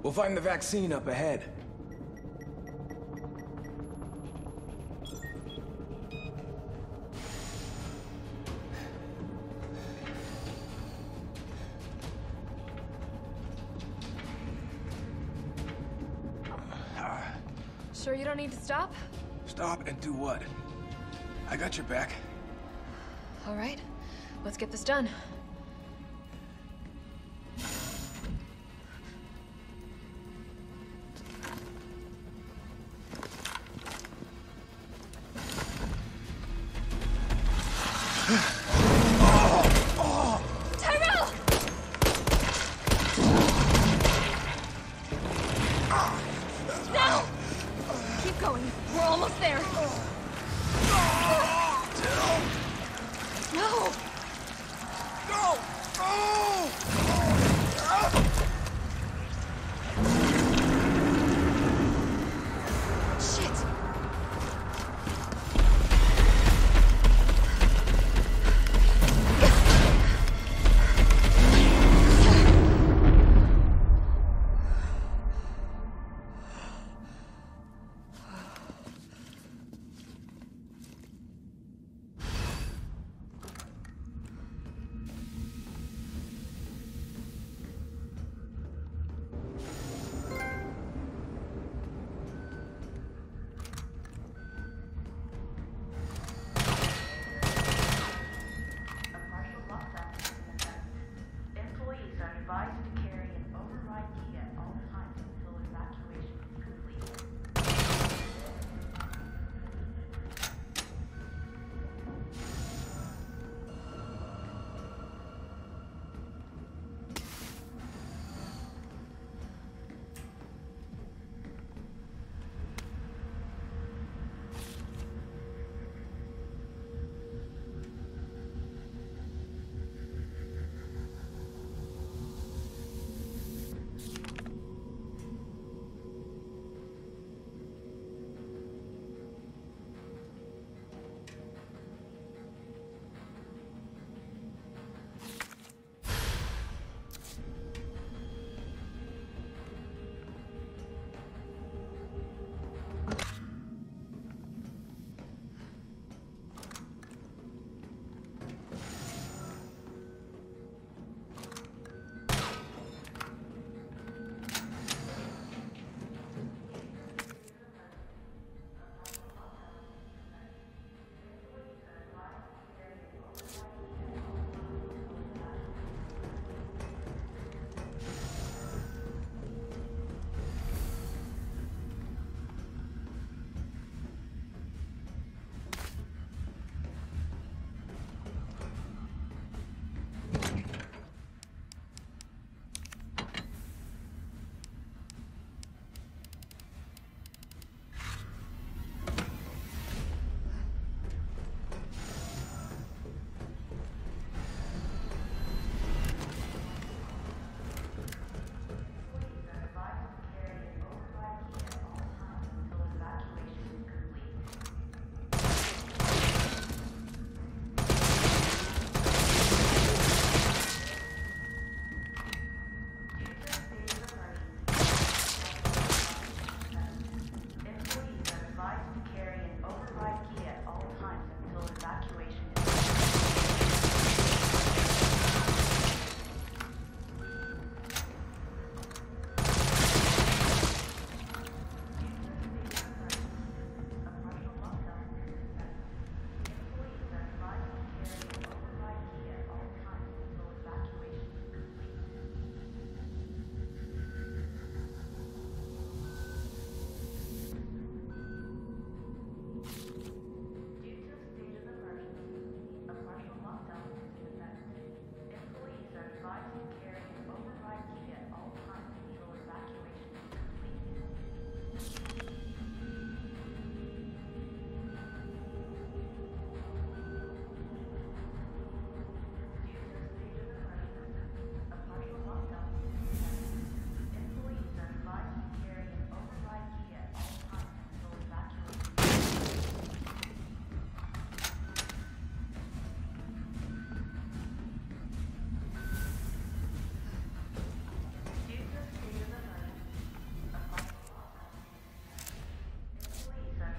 We'll find the vaccine up ahead. Sure you don't need to stop? Stop and do what? I got your back. All right, let's get this done. Tyrell! Now! Keep going. We're almost there. No! No! Oh! Shit!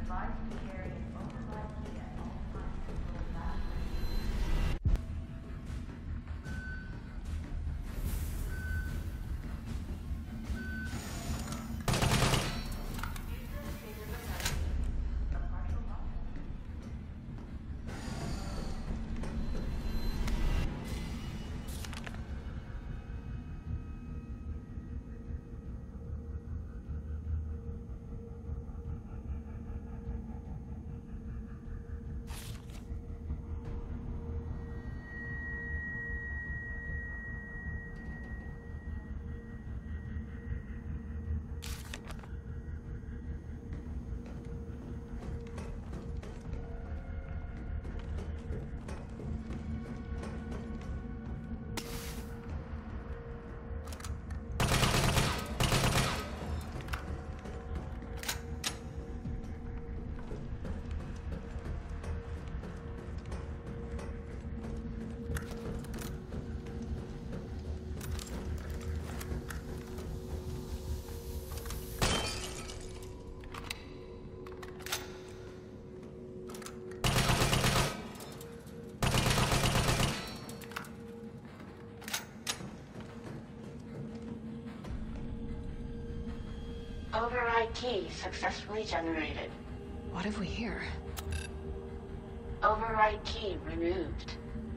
Override key successfully generated. What have we here? Override key removed.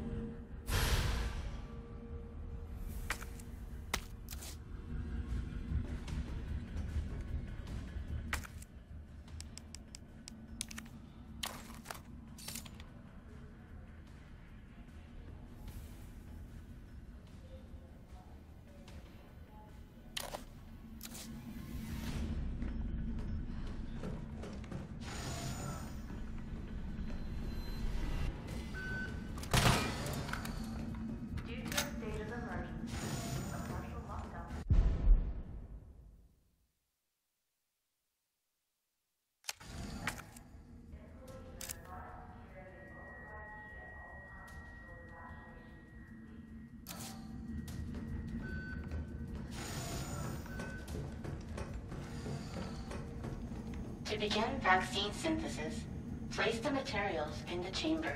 To begin vaccine synthesis, place the materials in the chamber.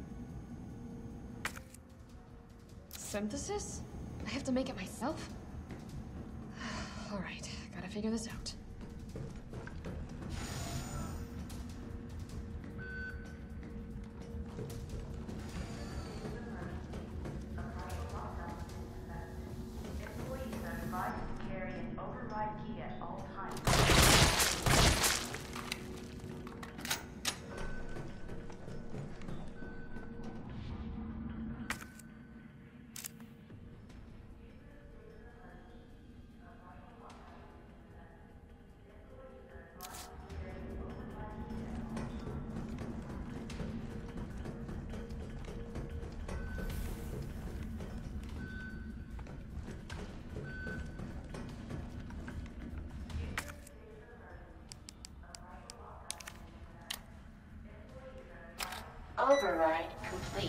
Synthesis? I have to make it myself? Alright, gotta figure this out. Override complete.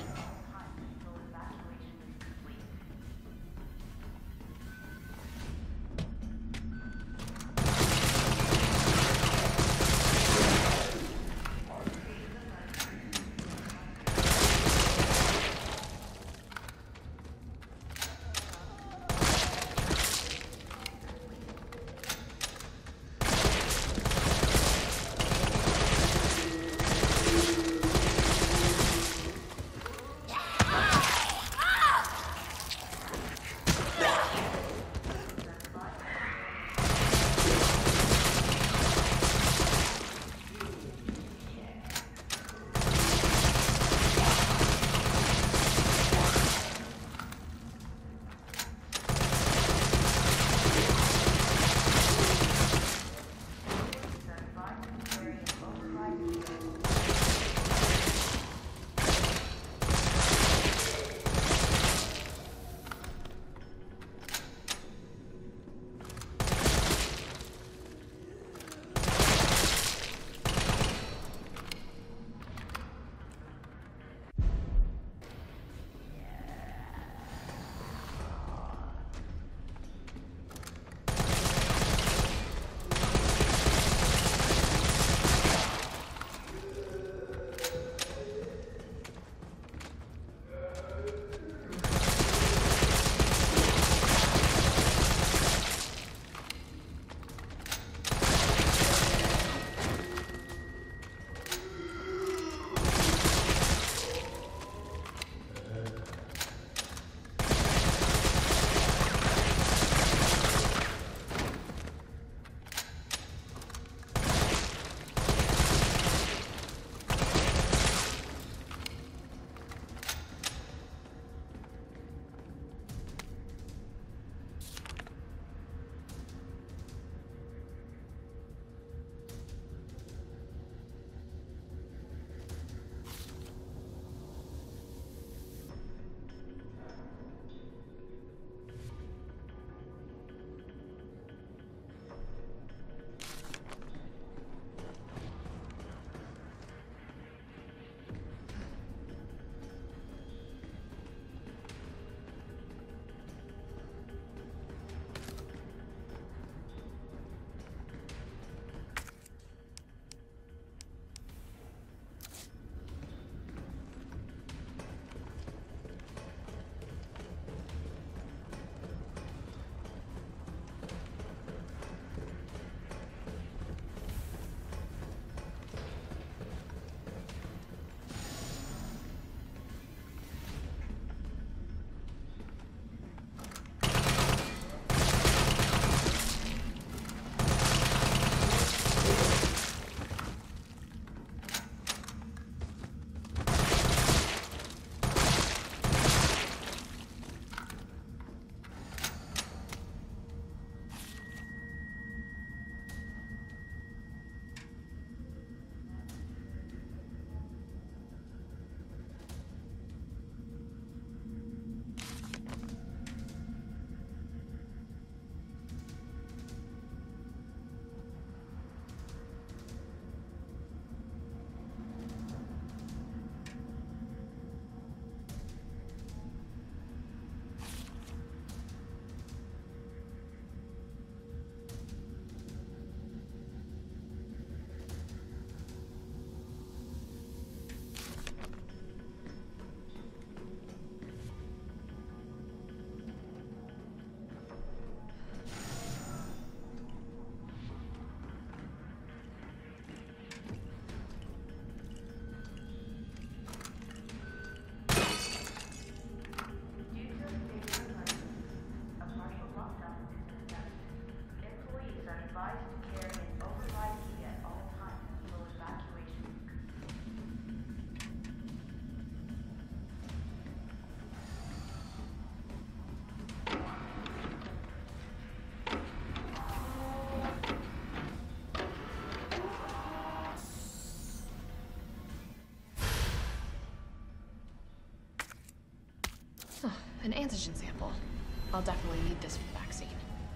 An antigen sample. I'll definitely need this for the vaccine.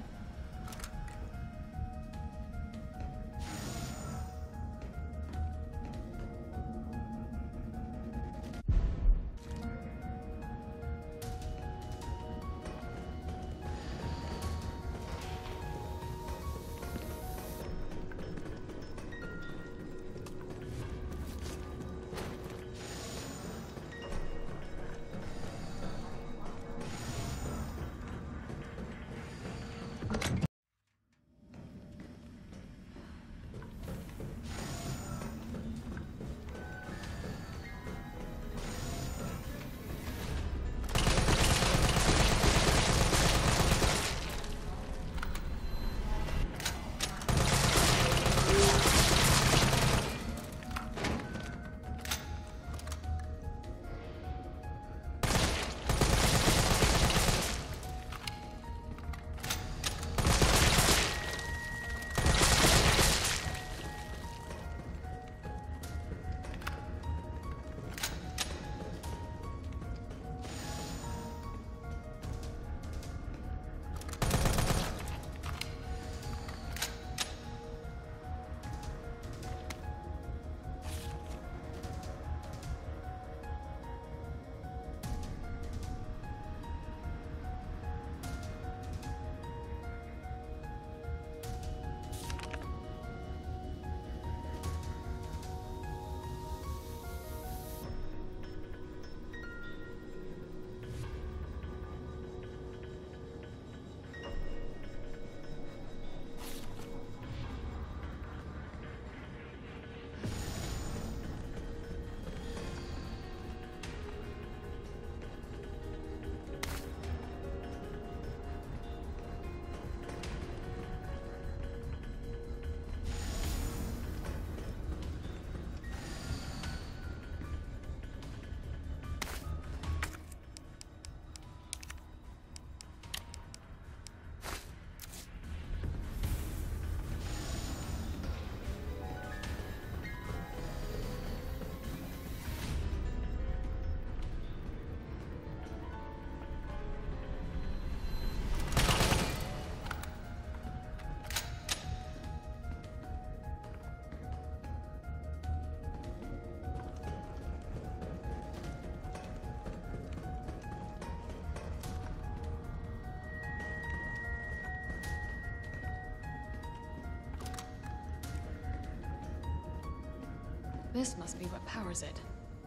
This must be what powers it.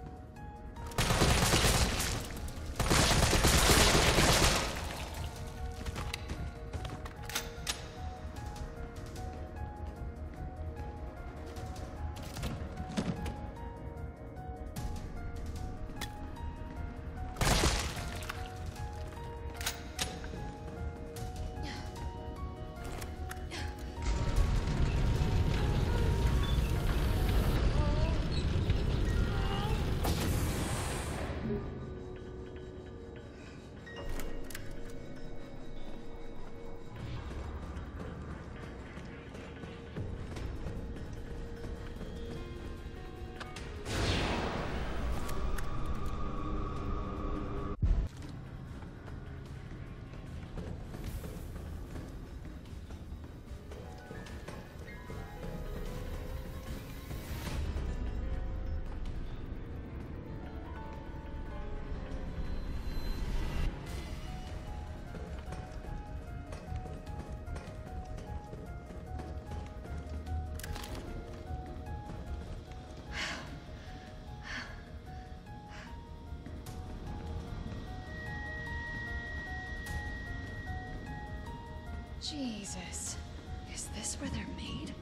Jesus. Is this where they're made?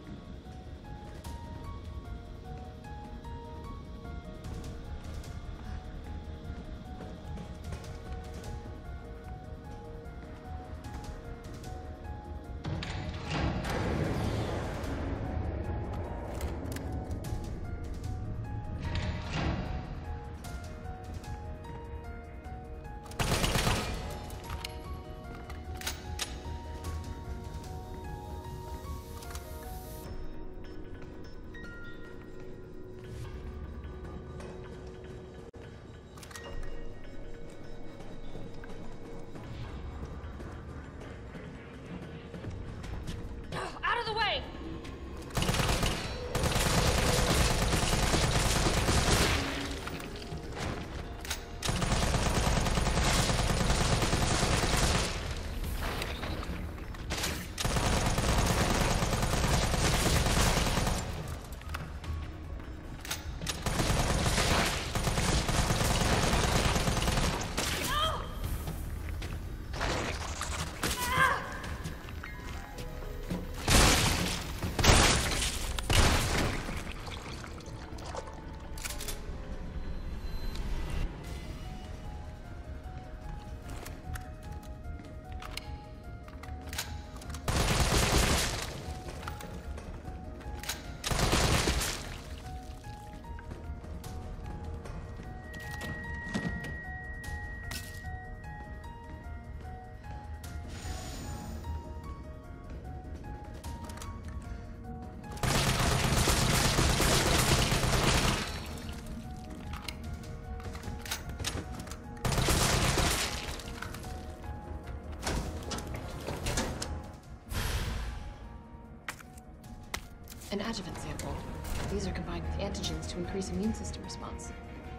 An adjuvant sample. These are combined with antigens to increase immune system response.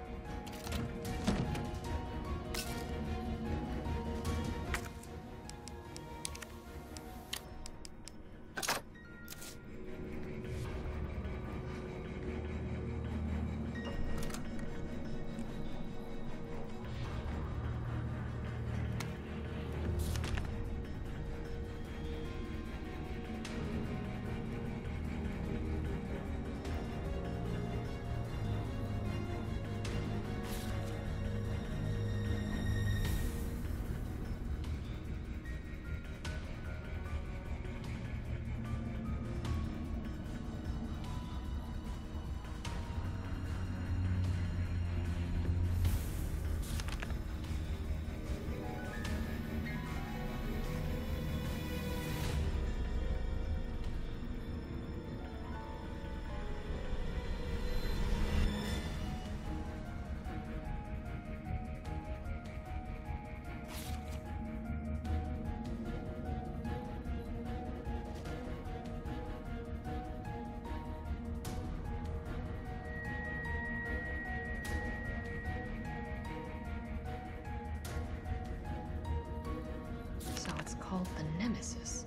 So it's called the Nemesis.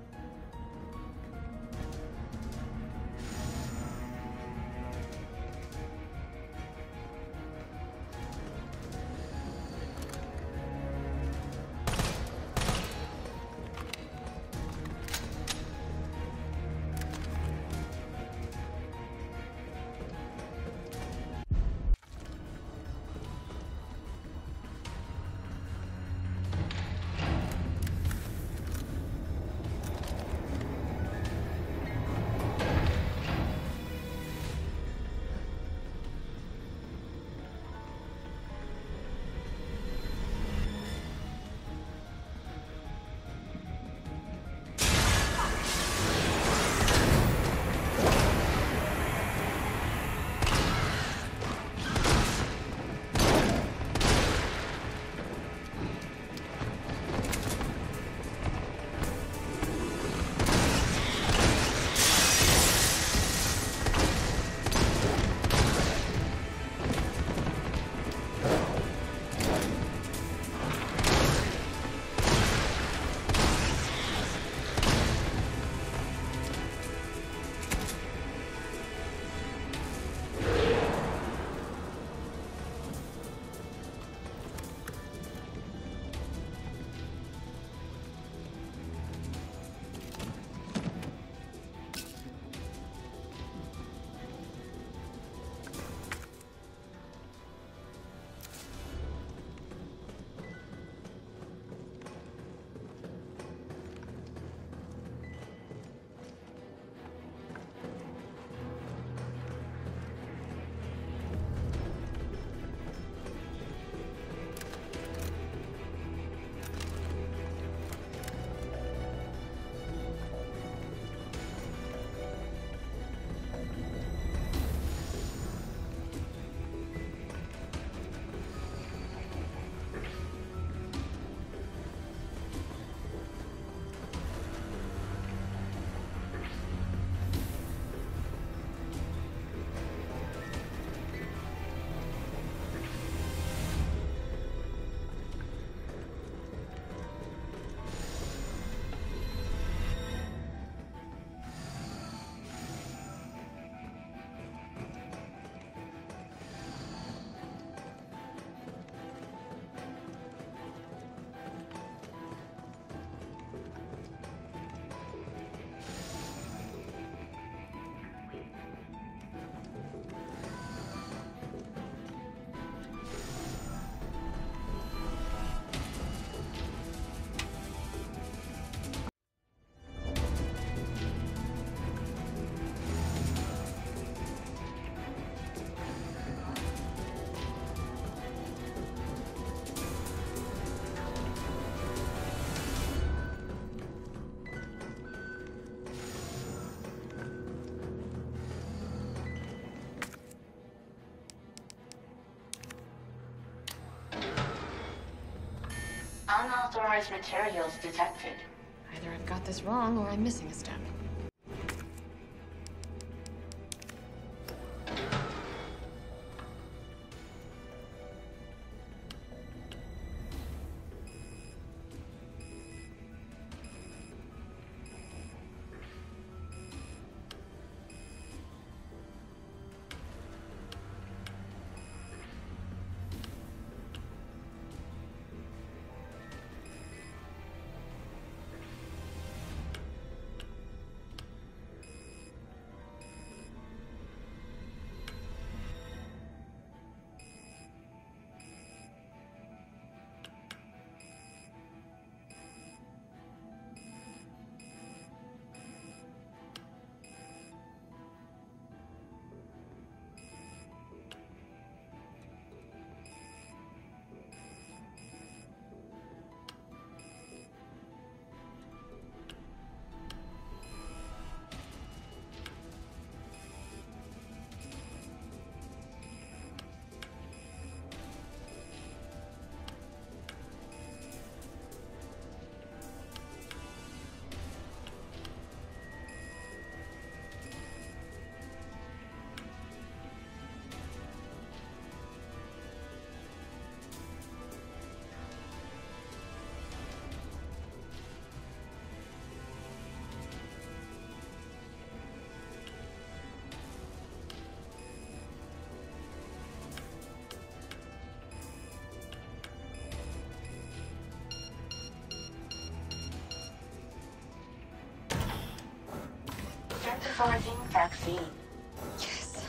Unauthorized materials detected. Either I've got this wrong or I'm missing a step. Forging vaccine. Yes.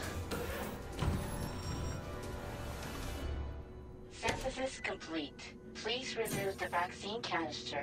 Synthesis complete. Please remove the vaccine canister.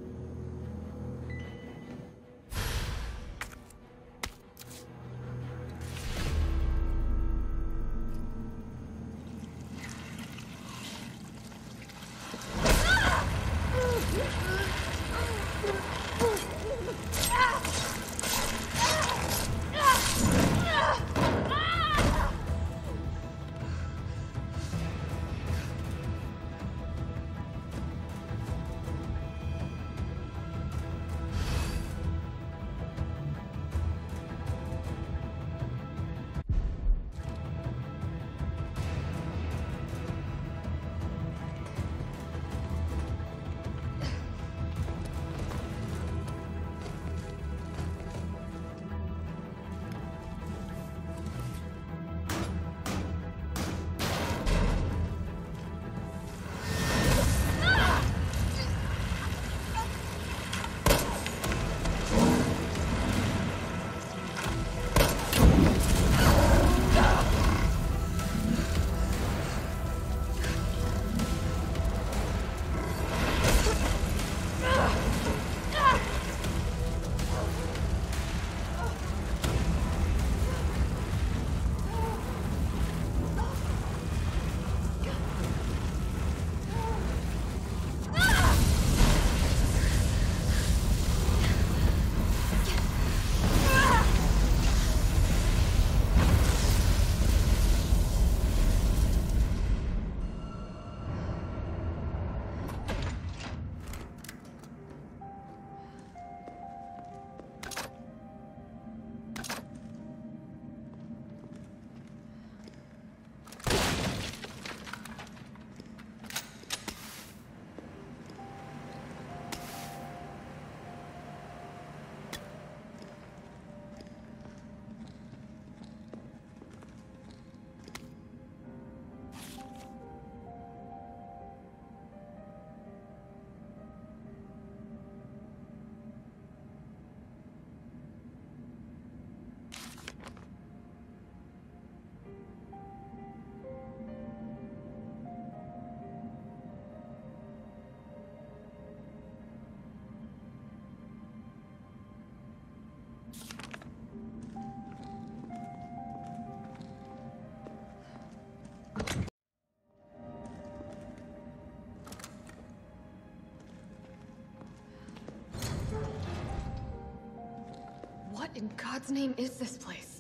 What in God's name is this place?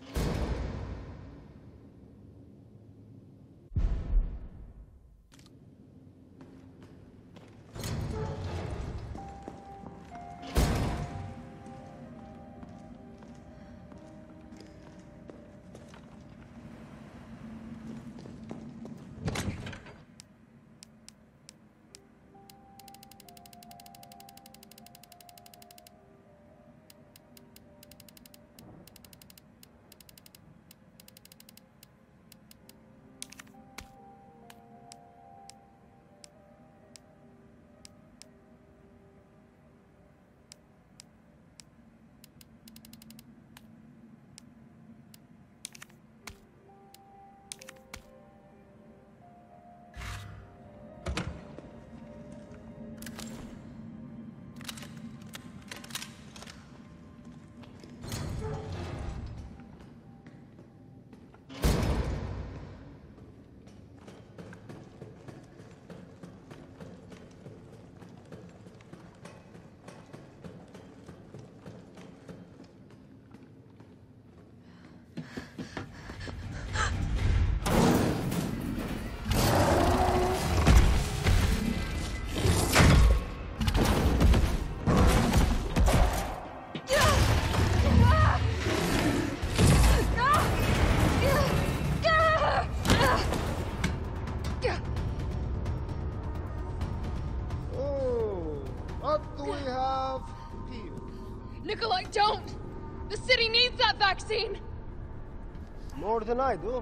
Nikolai, don't! The city needs that vaccine! More than I do.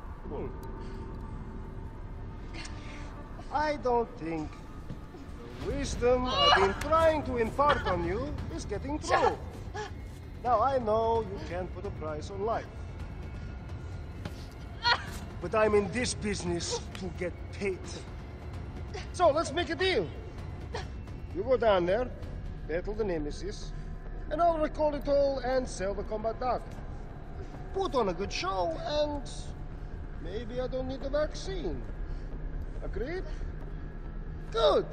I don't think the wisdom I've been trying to impart on you is getting through. Now, I know you can't put a price on life. But I'm in this business to get paid. So, let's make a deal. You go down there, battle the Nemesis, and I'll recall it all and sell the combat dog. Put on a good show, and maybe I don't need the vaccine. Agreed? Good.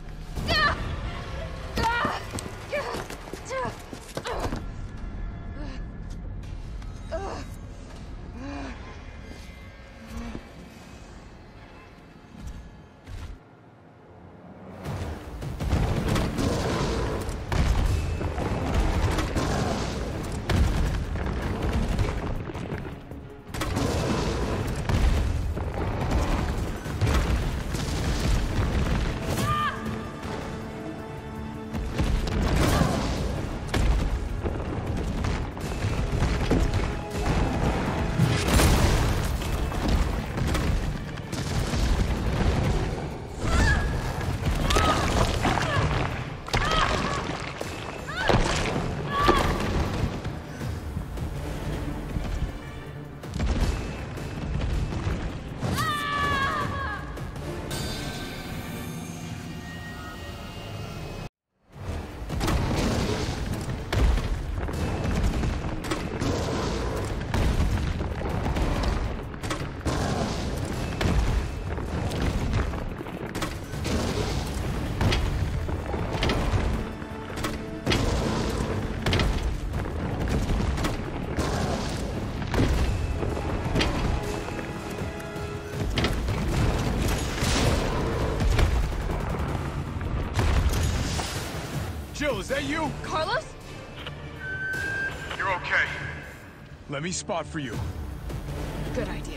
Jill, is that you? Carlos? You're okay. Let me spot for you. Good idea.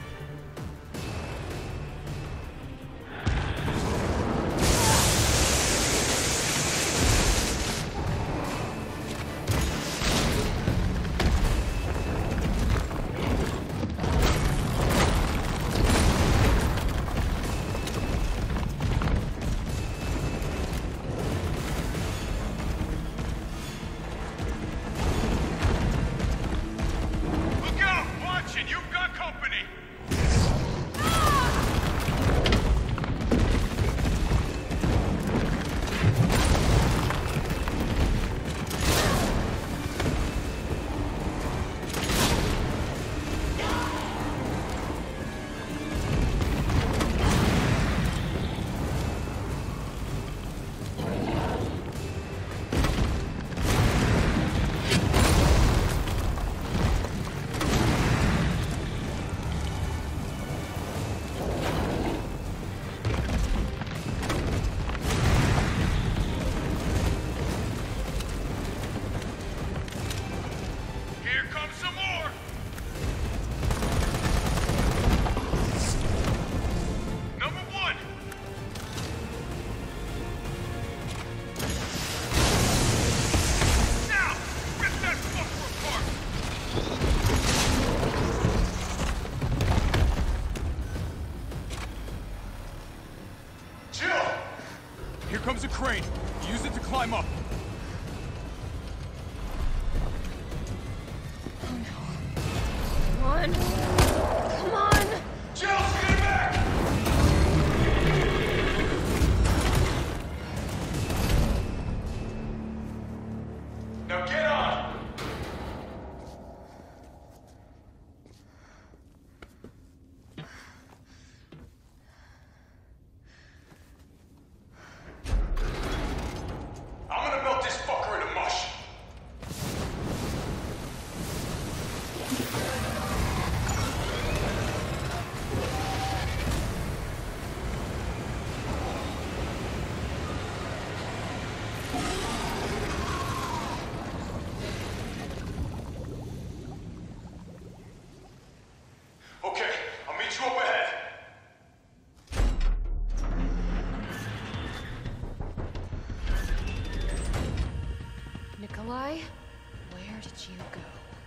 Look out! Watch it! You've got company! Here comes some more! Number one! Now! Rip that fucker apart! Jill! Here comes a crane. Use it to climb up. Come on. Come on. Jill, get back! Now get on! I'm gonna melt this fucker into mush. Okay, I'll meet you up ahead. Nikolai, where did you go?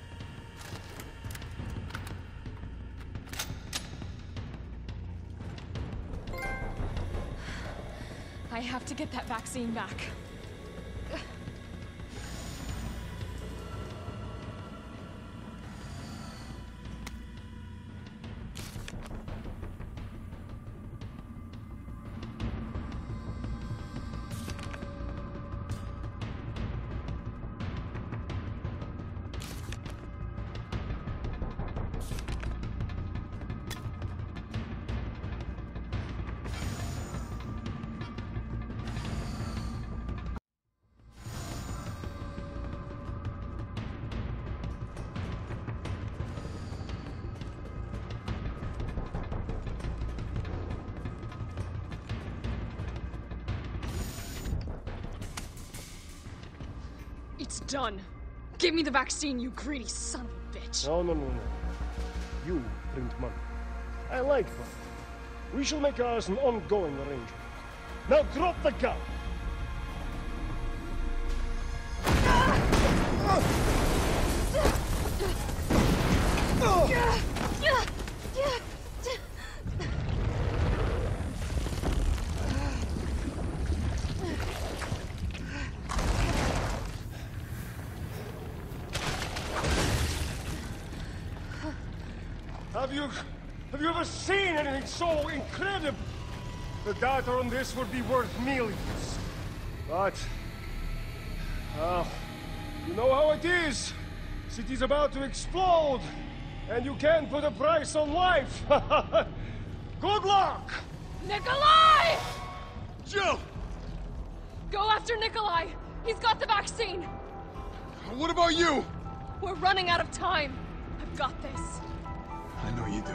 I have to get that vaccine back. It's done. Give me the vaccine, you greedy son of a bitch. No. You print money. I like money. We shall make ours an ongoing arrangement. Now drop the gun! Have you ever seen anything so incredible? The data on this would be worth millions. But, you know how it is. City's about to explode, and you can't put a price on life. Good luck! Nikolai! Jill! Go after Nikolai! He's got the vaccine! What about you? We're running out of time. I've got this. I know you do.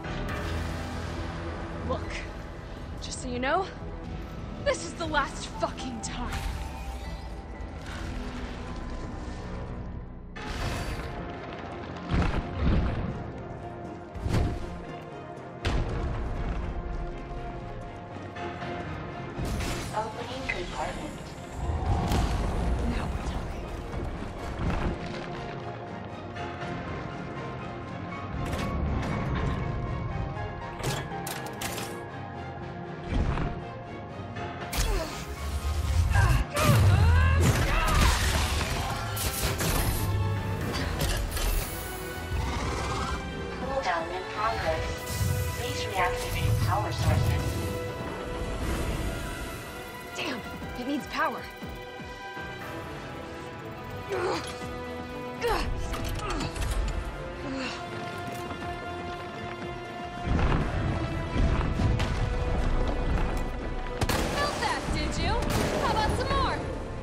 Look, just so you know, this is the last fucking time. Opening compartment. Now we're talking. Cooldown in progress. Please reactivate power sources. Damn, it needs power. Felt that, did you? How about some more?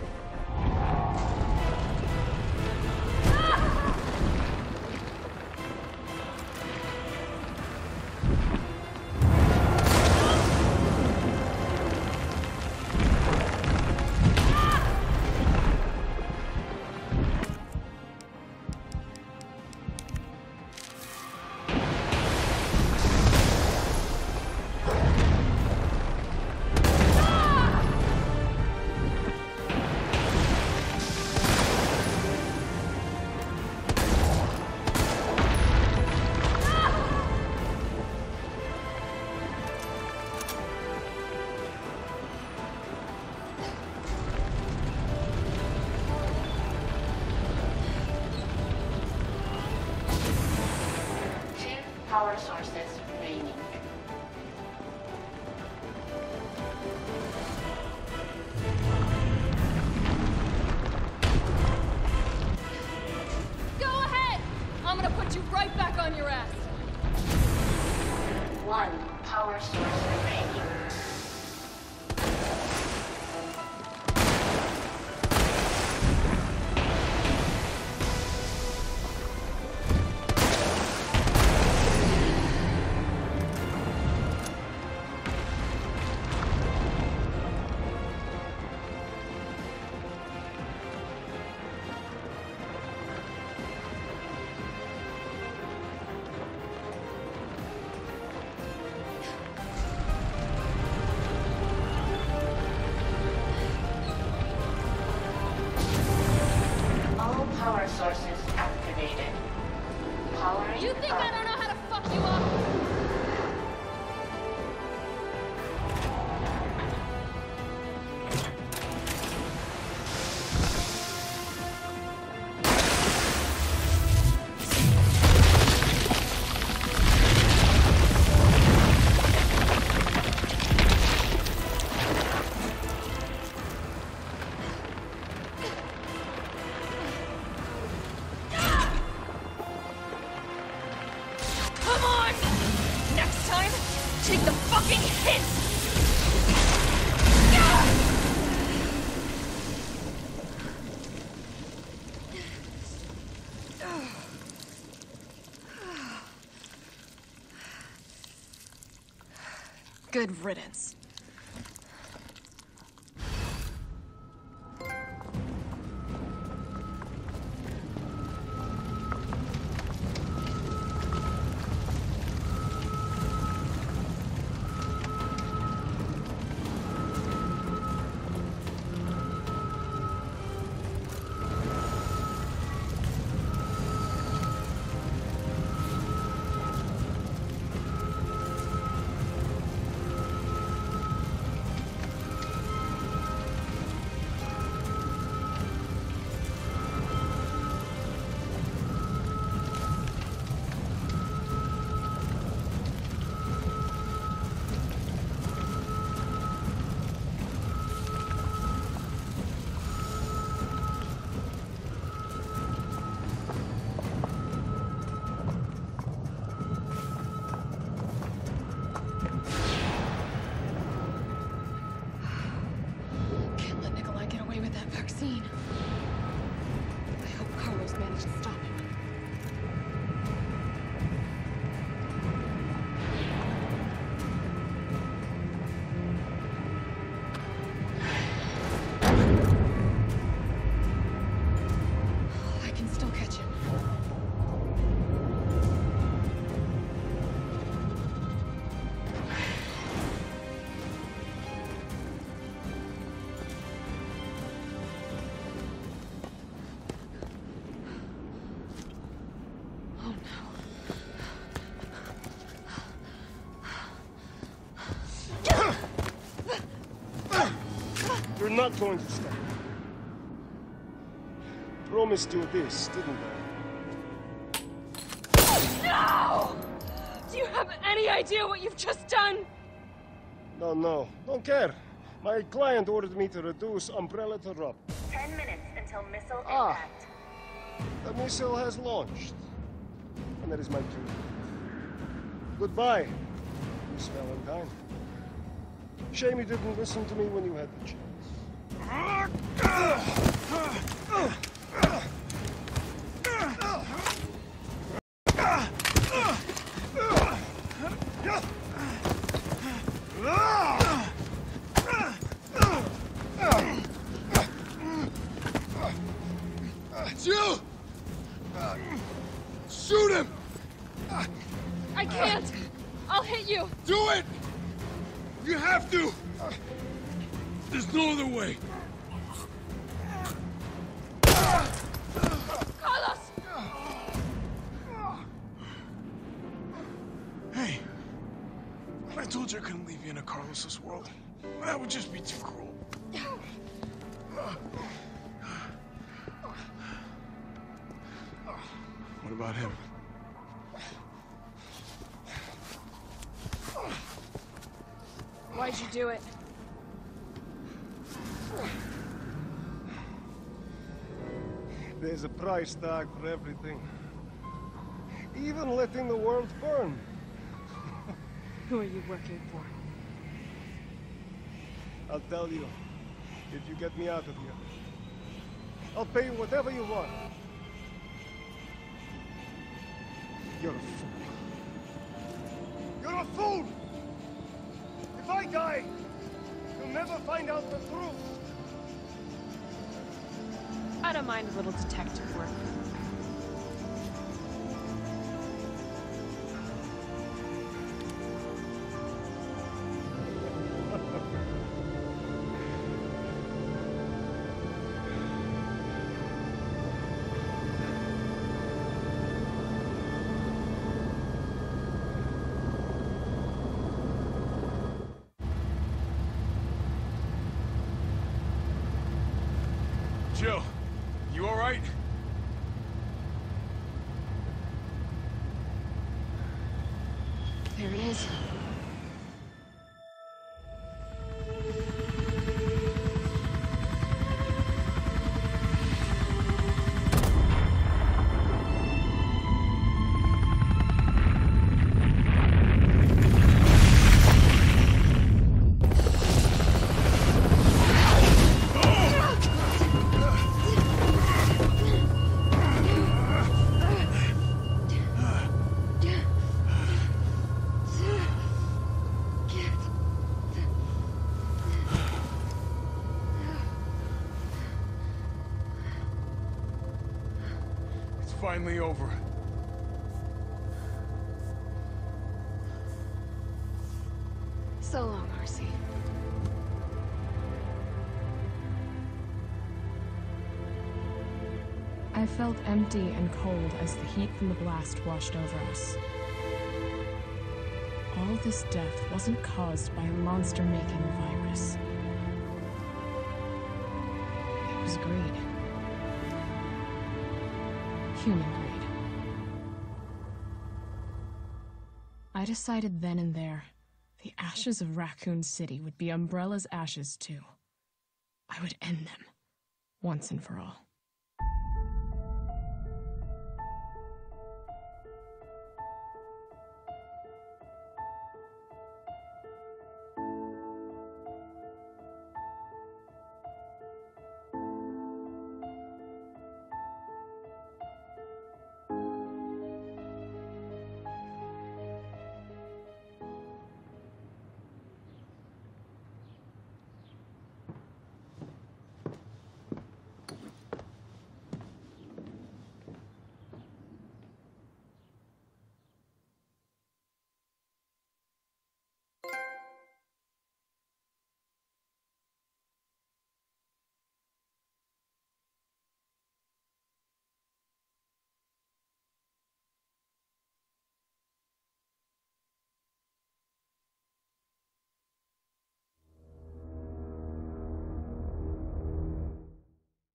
Power sources remaining. Go ahead! I'm gonna put you right back on your ass. One power source remaining. All power sources activated. Powering You think up. I don't know how to fuck you up? Come on! Next time, take the fucking hint! Good riddance. not going to stop. Promised you this, didn't I? No! Do you have any idea what you've just done? No, don't care. My client ordered me to reduce Umbrella to rub. 10 minutes until missile impact. The missile has launched. And that is my cue. Goodbye, Miss Valentine. Shame you didn't listen to me when you had the chance. Jill! Shoot him! I can't! I'll hit you! Do it! You have to! There's no other way. Carlos! Hey, I told you I couldn't leave you in a Carlos's world. That would just be too cruel. What about him? Why'd you do it? There's a price tag for everything. Even letting the world burn. Who are you working for? I'll tell you, if you get me out of here. I'll pay you whatever you want. You're a fool. You're a fool! If I die, you'll never find out the truth. I don't mind a little detective work. Jill, you all right? There it is. Finally over. So long, RC. I felt empty and cold as the heat from the blast washed over us. All this death wasn't caused by a monster-making virus. It was greed. Human greed. I decided then and there, the ashes of Raccoon City would be Umbrella's ashes too. I would end them, once and for all.